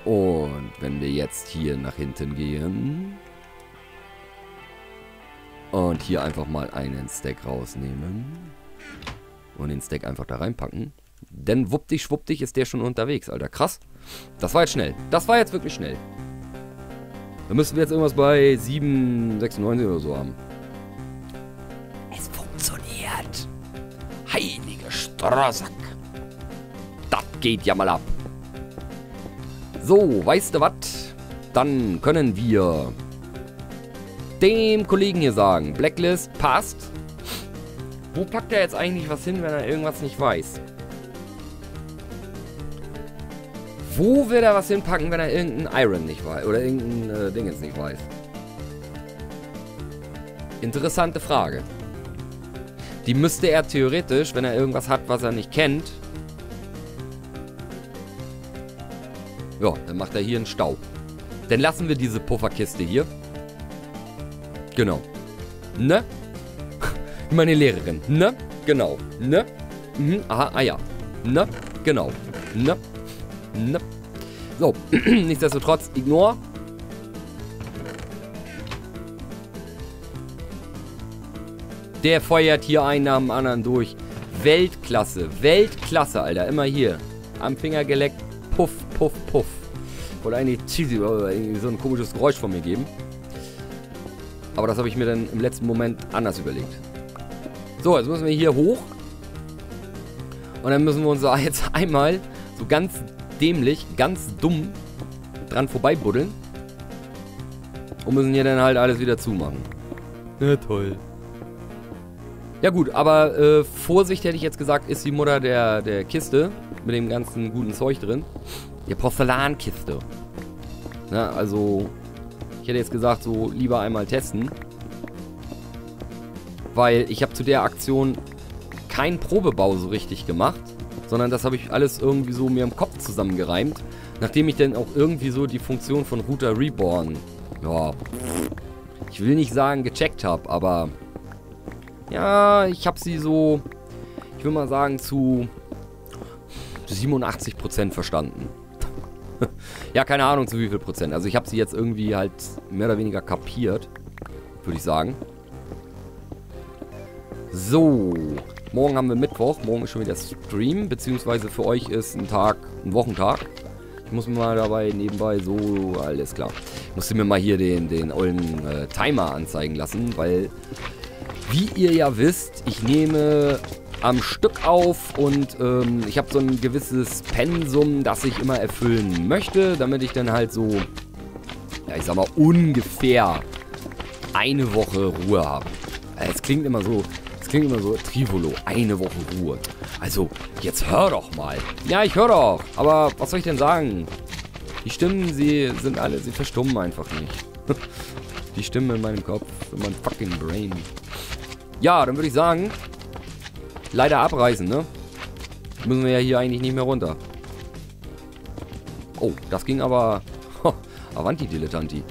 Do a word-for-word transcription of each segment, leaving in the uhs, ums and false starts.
Und wenn wir jetzt hier nach hinten gehen und hier einfach mal einen Stack rausnehmen und den Stack einfach da reinpacken, denn wuppdig schwuppdig ist der schon unterwegs, Alter. Krass. Das war jetzt schnell. Das war jetzt wirklich schnell. Da müssten wir jetzt irgendwas bei sieben sechsundneunzig oder so haben. Es funktioniert. Heilige Strassack. Das geht ja mal ab. So, weißt du was? Dann können wir dem Kollegen hier sagen, Blacklist passt. Wo packt er jetzt eigentlich was hin, wenn er irgendwas nicht weiß? Wo wird er was hinpacken, wenn er irgendein Iron nicht weiß? Oder irgendein äh, Ding jetzt nicht weiß? Interessante Frage. Die müsste er theoretisch, wenn er irgendwas hat, was er nicht kennt. Ja, dann macht er hier einen Stau. Dann lassen wir diese Pufferkiste hier. Genau. Ne? Meine Lehrerin. Ne? Genau. Ne? Mhm. Aha, ah ja. Ne? Genau. Ne? Ne? So. Nichtsdestotrotz, ignore. Der feuert hier einen nach dem anderen durch. Weltklasse. Weltklasse, Alter. Immer hier. Am Finger geleckt. Puff, puff, puff. Wollte eigentlich irgendwie so ein komisches Geräusch von mir geben. Aber das habe ich mir dann im letzten Moment anders überlegt. So, jetzt müssen wir hier hoch. Und dann müssen wir uns da jetzt einmal so ganz dämlich, ganz dumm dran vorbeibuddeln. Und müssen hier dann halt alles wieder zumachen. Ja, toll. Ja gut, aber äh, Vorsicht hätte ich jetzt gesagt, ist die Mutter der, der Kiste. Mit dem ganzen guten Zeug drin. Die Porzellankiste. Na, also, ich hätte jetzt gesagt, so lieber einmal testen. Weil ich habe zu der Aktion keinen Probebau so richtig gemacht. Sondern das habe ich alles irgendwie so mir im Kopf zusammengereimt. Nachdem ich dann auch irgendwie so die Funktion von Router Reborn, ja, ich will nicht sagen gecheckt habe, aber ja, ich habe sie so, ich will mal sagen, zu siebenundachtzig Prozent verstanden. Ja, keine Ahnung zu wie viel Prozent. Also ich habe sie jetzt irgendwie halt mehr oder weniger kapiert, würde ich sagen. So, morgen haben wir Mittwoch. Morgen ist schon wieder Stream, beziehungsweise für euch ist ein Tag, ein Wochentag. Ich muss mir mal dabei nebenbei so, alles klar. Ich musste mir mal hier den, den ollen äh, Timer anzeigen lassen, weil, wie ihr ja wisst, ich nehme am Stück auf und ähm, ich habe so ein gewisses Pensum, das ich immer erfüllen möchte, damit ich dann halt so, ja, ich sag mal, ungefähr eine Woche Ruhe habe. Es klingt immer so, es klingt immer so Trivolo, eine Woche Ruhe. Also, jetzt hör doch mal. Ja, ich höre doch, aber was soll ich denn sagen? Die Stimmen, sie sind alle, sie verstummen einfach nicht. Die Stimmen in meinem Kopf, in meinem fucking Brain. Ja, dann würde ich sagen, leider abreißen, ne? Müssen wir ja hier eigentlich nicht mehr runter. Oh, das ging aber... Ho, Avanti, Dilettanti.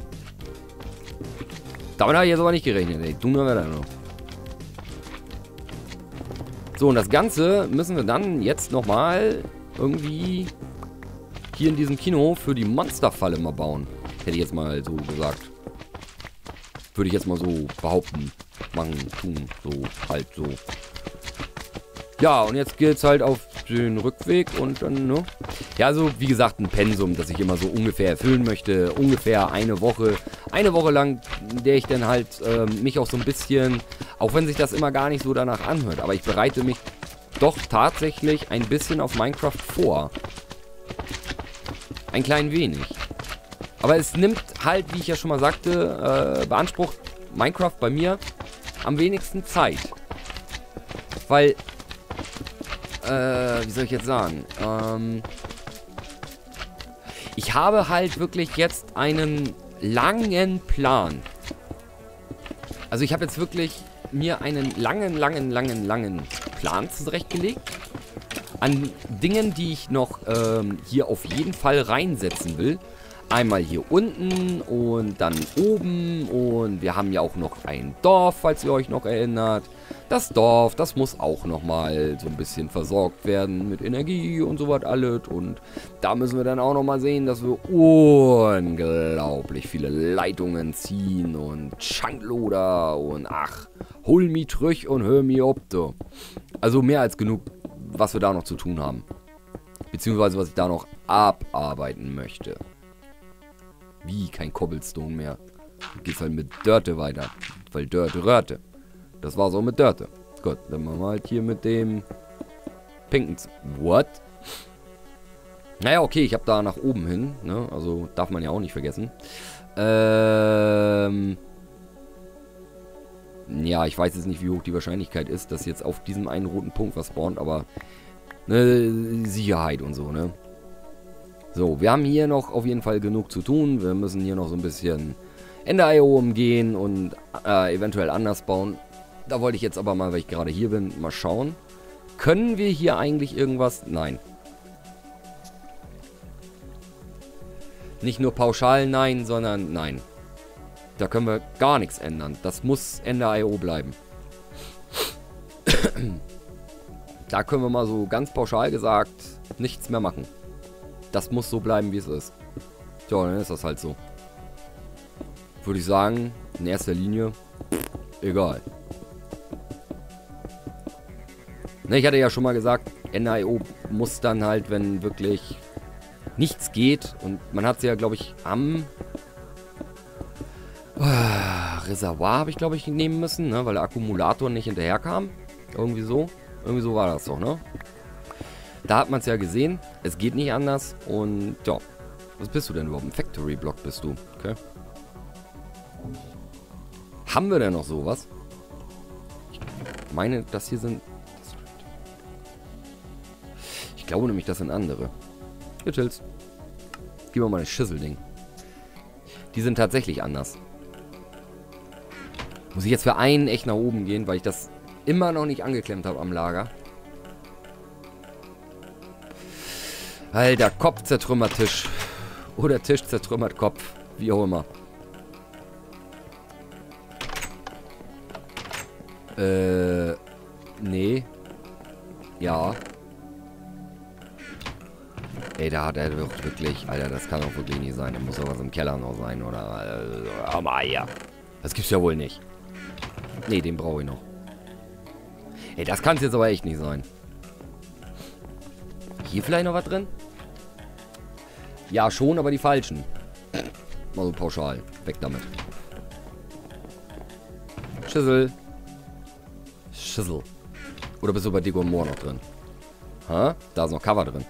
Damit habe ich jetzt aber nicht gerechnet, ey. Dummer wäre da noch. So, und das Ganze müssen wir dann jetzt nochmal irgendwie hier in diesem Kino für die Monsterfalle mal bauen. Hätte ich jetzt mal so gesagt. Würde ich jetzt mal so behaupten. Machen, tun, so, halt so. Ja, und jetzt geht's halt auf den Rückweg und dann, ne? Ja, also wie gesagt, ein Pensum, das ich immer so ungefähr erfüllen möchte. Ungefähr eine Woche. Eine Woche lang, in der ich dann halt ähm, mich auch so ein bisschen, auch wenn sich das immer gar nicht so danach anhört, aber ich bereite mich doch tatsächlich ein bisschen auf Minecraft vor. Ein klein wenig. Aber es nimmt halt, wie ich ja schon mal sagte, äh, beansprucht Minecraft bei mir am wenigsten Zeit. Weil... Äh, wie soll ich jetzt sagen? Ähm, ich habe halt wirklich jetzt einen langen Plan. Also ich habe jetzt wirklich mir einen langen, langen, langen, langen Plan zurechtgelegt. An Dingen, die ich noch ähm, hier auf jeden Fall reinsetzen will. Einmal hier unten und dann oben. Und wir haben ja auch noch ein Dorf, falls ihr euch noch erinnert. Das Dorf, das muss auch nochmal so ein bisschen versorgt werden mit Energie und so was alles. Und da müssen wir dann auch nochmal sehen, dass wir unglaublich viele Leitungen ziehen. Und Schankloder und ach, hol mi trüch und hör mi ob, du. Also mehr als genug, was wir da noch zu tun haben. Beziehungsweise was ich da noch abarbeiten möchte. Wie, kein Cobblestone mehr. Du gehst halt mit Dörte weiter. Weil Dörte rörte. Das war's auch mit Dörte. Gut, dann machen wir halt hier mit dem pinken... Z What? Naja, okay, ich habe da nach oben hin. Ne? Also darf man ja auch nicht vergessen. Ähm... Ja, ich weiß jetzt nicht, wie hoch die Wahrscheinlichkeit ist, dass jetzt auf diesem einen roten Punkt was spawnt, aber... Ne, Sicherheit und so, ne? So, wir haben hier noch auf jeden Fall genug zu tun. Wir müssen hier noch so ein bisschen Ender-I O umgehen und äh, eventuell anders bauen. Da wollte ich jetzt aber mal, weil ich gerade hier bin, mal schauen. Können wir hier eigentlich irgendwas? Nein. Nicht nur pauschal nein, sondern nein. Da können wir gar nichts ändern. Das muss Ender-I O bleiben. Da können wir mal so ganz pauschal gesagt nichts mehr machen. Das muss so bleiben, wie es ist. Tja, dann ist das halt so. Würde ich sagen, in erster Linie, egal. Ne, ich hatte ja schon mal gesagt, Ender-I O muss dann halt, wenn wirklich nichts geht, und man hat sie ja, glaube ich, am äh, Reservoir, habe ich, glaube ich, nehmen müssen, ne, weil der Akkumulator nicht hinterherkam. Irgendwie so. Irgendwie so war das doch, ne? Da hat man es ja gesehen. Es geht nicht anders. Und ja. Was bist du denn überhaupt? Ein Factory-Block bist du. Okay. Haben wir denn noch sowas? Ich meine, das hier sind... Ich glaube nämlich, das sind andere. Hier, Chills. Gib mir mal ein Schüsselding. Die sind tatsächlich anders. Muss ich jetzt für einen echt nach oben gehen, weil ich das immer noch nicht angeklemmt habe am Lager. Alter, Kopf zertrümmert Tisch. Oder Tisch zertrümmert Kopf. Wie auch immer. Äh, nee. Ja. Ey, da hat er doch wirklich... Alter, das kann doch wirklich nicht sein. Da muss doch was im Keller noch sein, oder? Äh, aber ja. Das gibt's ja wohl nicht. Nee, den brauche ich noch. Ey, das kann es jetzt aber echt nicht sein. Hier vielleicht noch was drin? Ja, schon, aber die falschen. Mal so pauschal. Weg damit. Schüssel. Schüssel. Oder bist du bei Deko und Moor noch drin? Ha? Da ist noch Cover drin.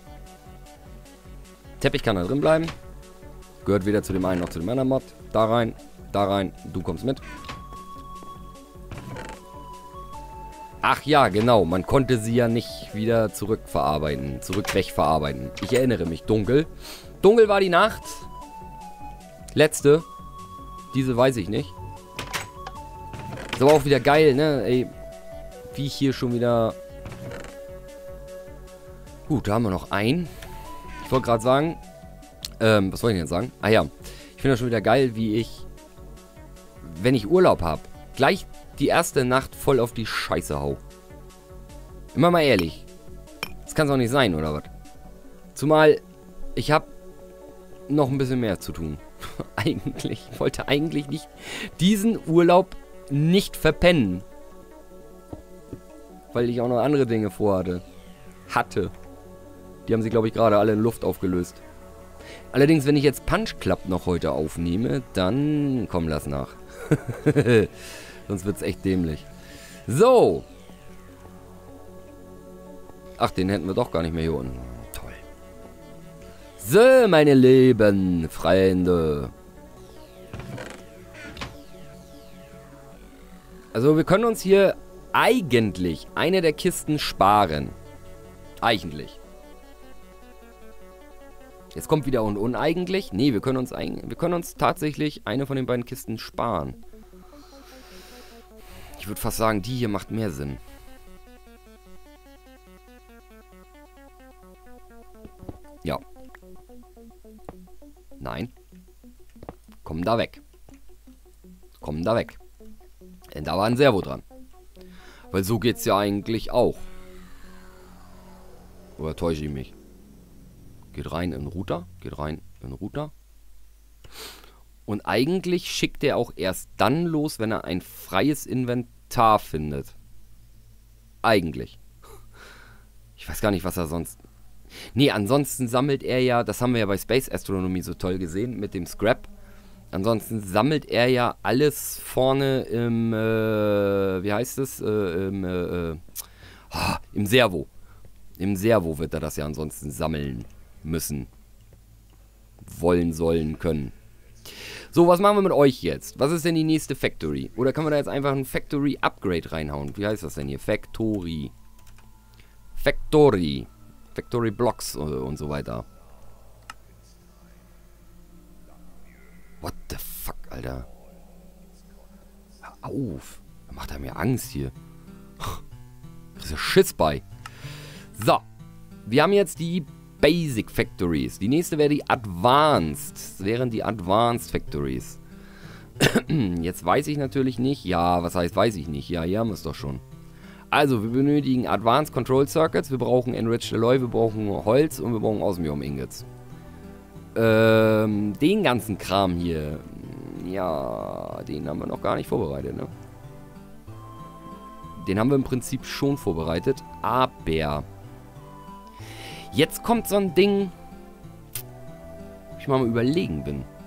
Teppich kann da drin bleiben. Gehört weder zu dem einen noch zu dem anderen Mod. Da rein, da rein. Du kommst mit. Ach ja, genau. Man konnte sie ja nicht wieder zurückverarbeiten. Zurück wegverarbeiten. Ich erinnere mich. Dunkel. Dunkel war die Nacht. Letzte. Diese weiß ich nicht. Ist aber auch wieder geil, ne? Ey. Wie ich hier schon wieder... Gut, da haben wir noch einen. Ich wollte gerade sagen... Ähm, was wollte ich denn jetzt sagen? Ah ja. Ich finde das schon wieder geil, wie ich... Wenn ich Urlaub habe, gleich die erste Nacht voll auf die Scheiße hau. Immer mal ehrlich. Das kann es auch nicht sein, oder was? Zumal, ich habe noch ein bisschen mehr zu tun. Eigentlich. Ich wollte eigentlich nicht diesen Urlaub nicht verpennen. Weil ich auch noch andere Dinge vorhatte. Hatte. Die haben sie, glaube ich, gerade alle in Luft aufgelöst. Allerdings, wenn ich jetzt Punch Club noch heute aufnehme, dann... Komm, lass nach. Sonst wird es echt dämlich. So. Ach, den hätten wir doch gar nicht mehr hier unten. Toll. So, meine lieben Freunde. Also, wir können uns hier eigentlich eine der Kisten sparen. Eigentlich. Jetzt kommt wieder und uneigentlich. Nee, wir können uns, wir können uns tatsächlich eine von den beiden Kisten sparen. Ich würde fast sagen, die hier macht mehr Sinn. Ja. Nein. Kommen da weg. Kommen da weg. Denn da war ein Servo dran. Weil so geht's ja eigentlich auch. Oder täusche ich mich? Geht rein in den Router. Geht rein in den Router. Und eigentlich schickt er auch erst dann los, wenn er ein freies Inventar findet. Eigentlich. Ich weiß gar nicht, was er sonst... Nee, ansonsten sammelt er ja, das haben wir ja bei Space Astronomy so toll gesehen, mit dem Scrap. Ansonsten sammelt er ja alles vorne im, äh, wie heißt es, äh, im, äh, oh, im Servo. Im Servo wird er das ja ansonsten sammeln müssen. Wollen, sollen, können. So, was machen wir mit euch jetzt? Was ist denn die nächste Factory? Oder können wir da jetzt einfach ein Factory Upgrade reinhauen? Wie heißt das denn hier? Factory. Factory. Factory Blocks und so weiter. What the fuck, Alter? Hör auf. Da macht er mir Angst hier. Da ist ja Schiss bei. So. Wir haben jetzt die Basic Factories. Die nächste wäre die Advanced. Das wären die Advanced Factories. Jetzt weiß ich natürlich nicht. Ja, was heißt weiß ich nicht? Ja, hier haben wir es doch schon. Also, wir benötigen Advanced Control Circuits. Wir brauchen Enriched Alloy. Wir brauchen Holz. Und wir brauchen Osmium Ingots. Ähm, den ganzen Kram hier. Ja, den haben wir noch gar nicht vorbereitet, ne? Den haben wir im Prinzip schon vorbereitet. Aber... Jetzt kommt so ein Ding, wo ich mal am Überlegen bin.